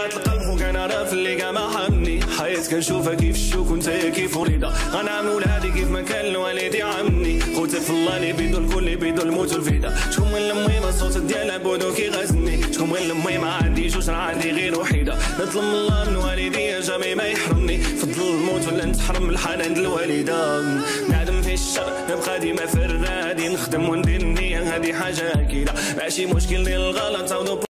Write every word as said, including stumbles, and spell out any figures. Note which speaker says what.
Speaker 1: دقات القلب وكان عارف اللي كاع ما حبني. حياة كنشوفها كيف الشوك وانت كيف وليدة. غنعملو ولادي كيف ما كان الوالدي عمني. خوتي في الله اللي بيدو الكل اللي بيدو الموت والفدا. شكون وين المهم الصوت ديالها بودو كيغزني. شكون وين المهم ما عنديش جوج راه عندي غير وحيدة. نطلب من الله من والديا جامي ما يحرمني. فضل الموت ولا نتحرم الحنان د الوالدة. نعدم في الشر نبقى ديما فرادي. نخدم وندير النية هادي حاجة أكيدة. ماشي مشكل ديال الغلط.